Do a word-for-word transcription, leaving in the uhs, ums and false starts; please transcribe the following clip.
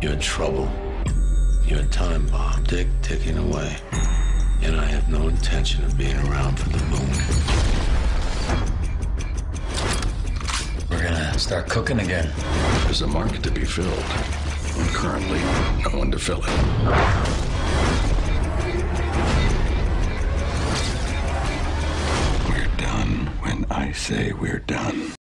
You're in trouble. You're a time bomb, tick, ticking away. And I have no intention of being around for the moon. We're gonna start cooking again. There's a market to be filled. And currently, no one to fill it. We're done when I say we're done.